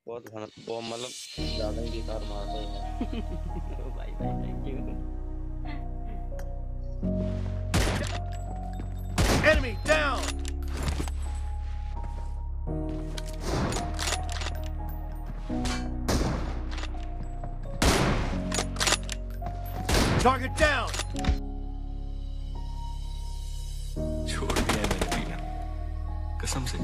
बहुत वो मतलब ज्यादा ही बेकार मार रहे हैं। भाई भाई thank you. Enemy down. Target down. छोड़ दिया है मैंने पीना, कसम से।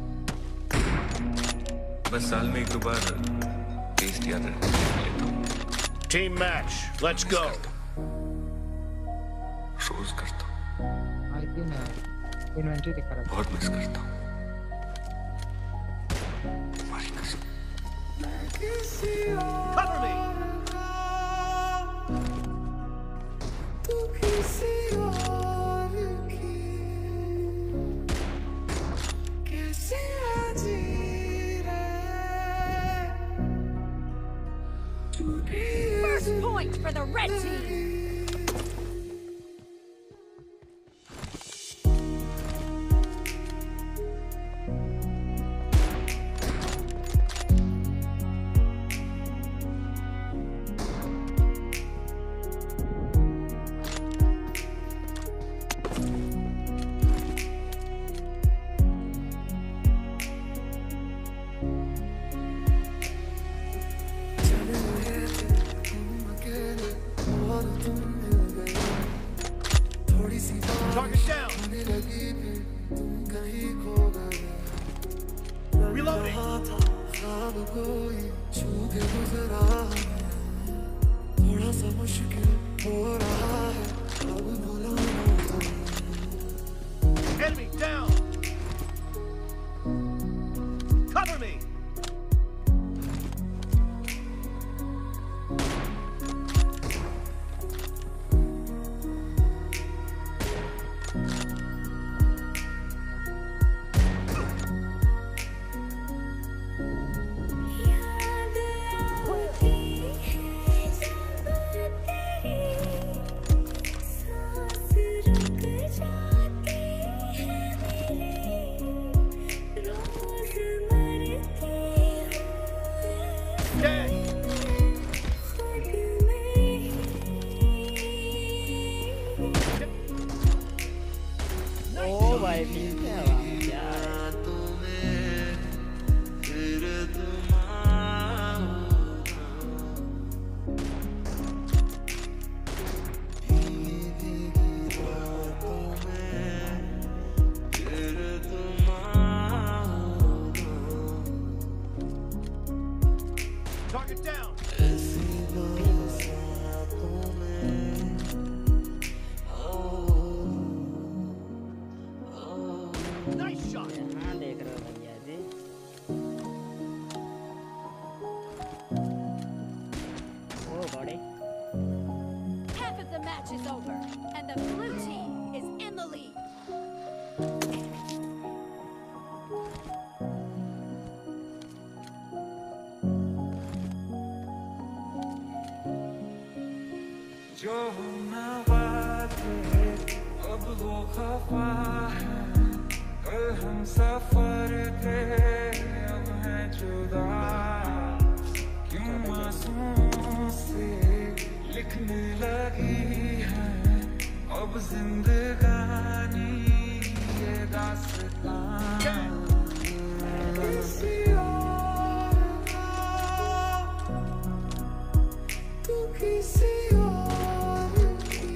बस साल में एक दो बार टेस्ट याद रखने के लिए तो Team match. Let's go. रोज करता हूँ, आई थिंक इन्वेंटरी दिखा रहा बहुत मिस करता हूँ तुम्हारी कसम। Cover me. First point for the red team. Target down. Reloading. Enemy down. Cover me. Dead. ओ भाई ठीक है यार। Target down. Nice shot. हाँ देख रहे हो भैया जी। ओ बड़े Half of the match is over, and the blue team is in the lead. जो हम ना बातें अब वो खफा है, कल हम सफर थे अब हैं जुदा। क्यों आंसुओं से लिखने लगी है अब जिंदगानी ये दास्तां। किसी और का, तू किसी और की,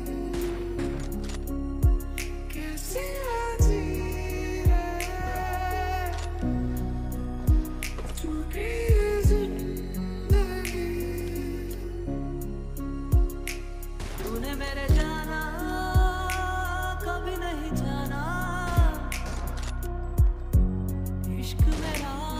कैसे जी रहे झूठी जिंदगी। तूने मेरे जाना कभी नहीं जाना, इश्क मेरा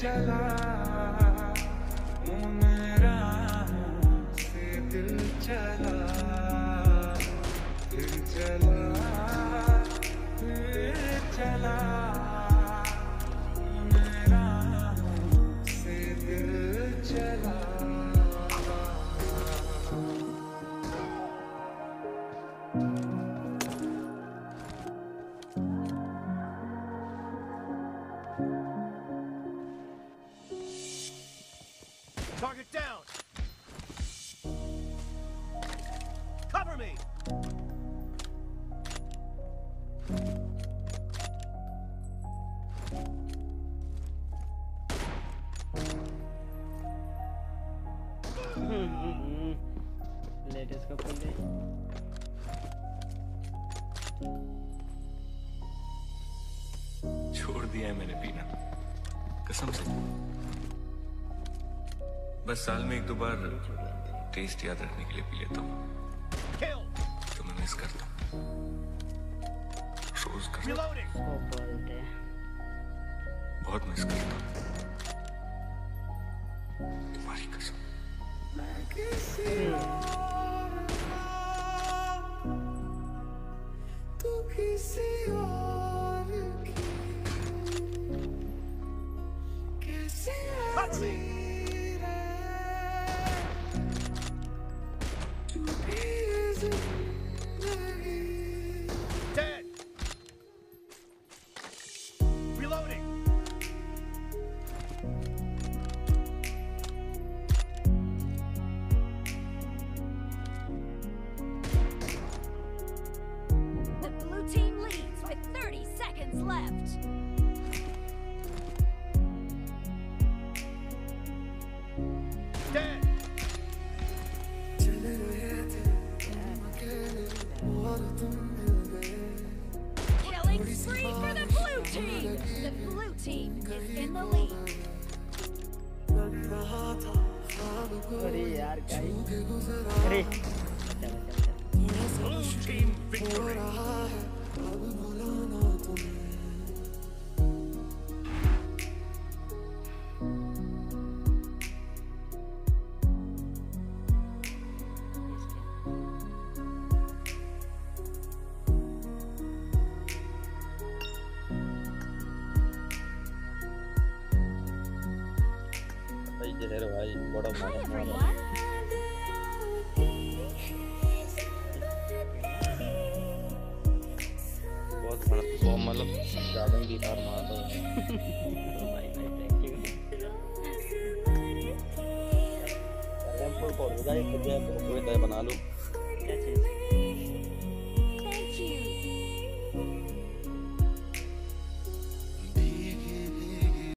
चला उन राहों से दिल चला फिर चला उन राहों से दिल चला Target down. Cover me. Latest को खोल दे। छोड़ दिया है मैंने पीना, कसम से। बस साल में 1-2 बार टेस्ट याद रखने के लिए पी लेता हूँ। Kill. तो मैं मिस करता हूँ, रोज करता हूँ, Reloading. को बोलते हैं। बहुत मिस करता हूँ, तुम्हारी कसम। तू किसी और की कैसे Cover me. Dead. Reloading. The blue team leads with 30 seconds left. Dead. चले रहे थे तुम अकेले और तुम मिल गए Killing spree for the blue team. The blue team is in the lead. लग रहा था ख्वाब को अरे यार गाइस, के गुजरा अरे चल चल चल। Blue team victory. रहा है अब बुलाना तुम्हें भाई जहर भाई बड़ा Hi मारा मारा। everyone. बहुत मतलब ज्यादा ही गिटार मारता है। भाई भाई थैंक यू। टेम्पो को जाए तो कोई तय बना लो। क्या चीज़?